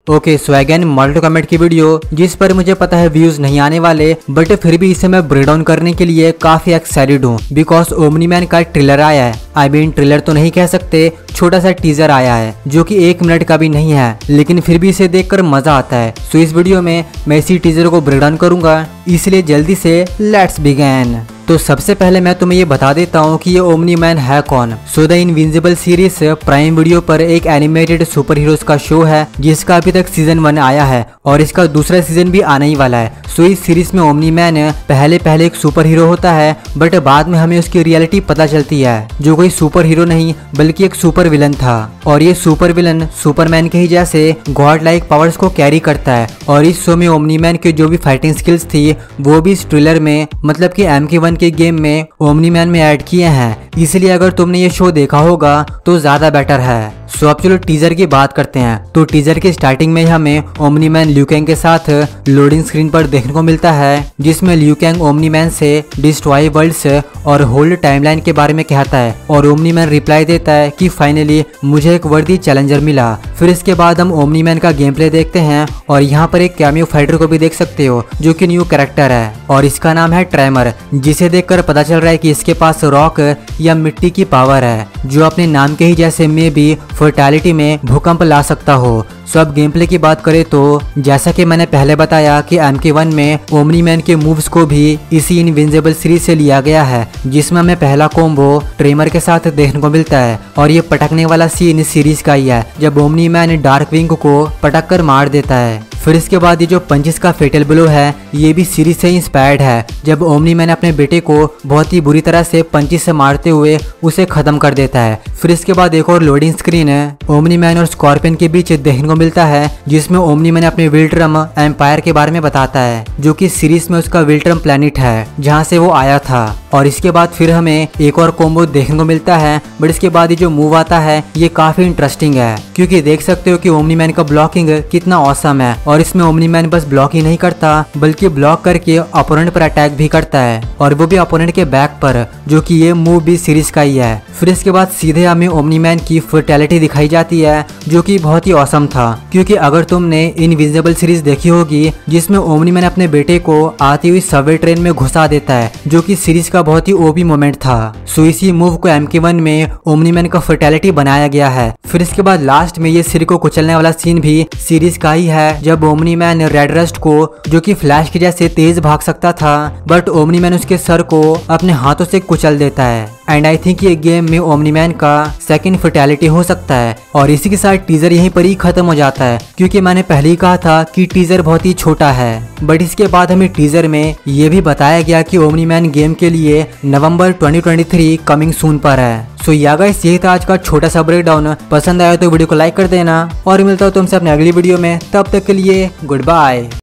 Okay so again model comment की video जिस पर मुझे पता है व्यूज नहीं आने वाले, बट फिर भी इसे मैं ब्रेक डाउन करने के लिए काफी एक्साइटेड हूँ बिकॉज ओमनी मैन का ट्रेलर आया है। आई मीन ट्रेलर तो नहीं कह सकते, छोटा सा टीजर आया है जो कि 1 मिनट का भी नहीं है, लेकिन फिर भी इसे देखकर मजा आता है। सो इस वीडियो में मैं इसी टीजर को ब्रेक डाउन करूंगा, इसलिए जल्दी से लेट्स बिगिन। तो सबसे पहले मैं तुम्हें ये बता देता हूँ कि ये ओमनी मैन है कौन। So the Invincible series Prime Video पर एक एनिमेटेड सुपर हीरोज का शो है जिसका अभी तक सीजन 1 आया है और इसका दूसरा सीजन भी आने ही वाला है। सो इस सीरीज में ओमनी मैन पहले एक सुपर हीरो होता है, बट बाद में हमें उसकी रियलिटी पता चलती है जो कोई सुपर हीरो नहीं बल्कि एक सुपर विलन था। और ये सुपर विलन सुपरमैन के ही जैसे गॉड लाइक पावर्स को कैरी करता है। और इस शो में ओमनी मैन की जो भी फाइटिंग स्किल्स थी वो भी इस ट्रेलर में मतलब कि MK1 के गेम में ओमनी मैन में ऐड किए हैं, इसलिए अगर तुमने ये शो देखा होगा तो ज्यादा बेटर है। सो अब चलो टीजर की बात करते हैं। तो टीजर के स्टार्टिंग में हमें ओमनी मैन लियू कैंग के साथ लोडिंग स्क्रीन पर देखने को मिलता है, जिसमें लियू कैंग ओमनी मैन से डिस्ट्रॉय वर्ल्ड्स और होल्ड टाइमलाइन के बारे में कहता है और ओमनी मैन रिप्लाई देता है कि फाइनली मुझे एक वर्दी चैलेंजर मिला। फिर इसके बाद हम ओमनी मैन का गेम प्ले देखते हैं और यहाँ पर एक कैमियो फाइटर को भी देख सकते हो जो कि न्यू कैरेक्टर है और इसका नाम है ट्रेमर, जिसे देखकर पता चल रहा है कि इसके पास रॉक या मिट्टी की पावर है जो अपने नाम के ही जैसे में भी फर्टालिटी में भूकंप ला सकता हो। सो अब गेम प्ले की बात करें तो जैसा कि मैंने पहले बताया कि MK1 में ओमनी मैन के मूव्स को भी इसी इनविंसिबल सीरीज से लिया गया है, जिसमें हमें पहला कॉम्बो ट्रेमर के साथ देखने को मिलता है और ये पटकने वाला सीन इस सीरीज का ही है जब ओमनी मैन डार्क विंग को पटक कर मार देता है। फिर इसके बाद ये जो पंचेस का फेटल ब्लो है ये भी सीरीज से इंस्पायर्ड है जब ओमनी मैन अपने बेटे को बहुत ही बुरी तरह से पंचेस से मारते हुए उसे खत्म कर देता है। फिर इसके बाद एक और लोडिंग स्क्रीन है ओमनी मैन और स्कॉर्पियन के बीच देखने को मिलता है, जिसमें ओमनी मैन अपने विल्ट्रम एम्पायर के बारे में बताता है जो कि सीरीज में उसका विल्ट्रम प्लेनेट है जहाँ से वो आया था। और इसके बाद फिर हमें एक और कॉम्बो देखने को मिलता है, बट इसके बाद ये जो मूव आता है ये काफी इंटरेस्टिंग है क्योंकि देख सकते हो कि ओमनी मैन का ब्लॉकिंग कितना ऑसम है और इसमें ओमनी मैन बस ब्लॉक ही नहीं करता बल्कि ब्लॉक करके अपोनेंट पर अटैक भी करता है और वो भी अपोनेंट के बैक पर, जो कि ये मूव भी सीरीज का ही है। फिर इसके बाद सीधे हमें ओमनी मैन की फर्टैलिटी दिखाई जाती है जो कि बहुत ही ऑसम था क्योंकि अगर तुमने इनविंसिबल सीरीज देखी होगी जिसमें ओमनी मैन अपने बेटे को आती हुई सबवे ट्रेन में घुसा देता है जो कि सीरीज का बहुत ही ओपी मोमेंट था। सो इसी मूव को MK1 में ओमनी मैन का फर्टैलिटी बनाया गया है। फिर इसके बाद लास्ट में ये सिर को कुचलने वाला सीन भी सीरीज का ही है जब ओमनी मैन रेड रस्ट को, जो कि फ्लैश के जैसे तेज भाग सकता था, बट ओमनी मैन उसके सर को अपने हाथों से कुचल देता है। एंड आई थिंक ये गेम में ओमनी मैन का सेकंड फर्टैलिटी हो सकता है। और इसी के साथ टीजर यहीं पर ही खत्म हो जाता है क्योंकि मैंने पहले ही कहा था कि टीजर बहुत ही छोटा है, बट इसके बाद हमें टीजर में ये भी बताया गया कि ओमनी मैन गेम के लिए नवंबर 2023 कमिंग सून पर है। सो या गाइस यही था आज का छोटा सा ब्रेक डाउन। पसंद आया तो वीडियो को लाइक कर देना और मिलता हूँ तुमसे अपने अगली वीडियो में, तब तक के लिए गुड बाय।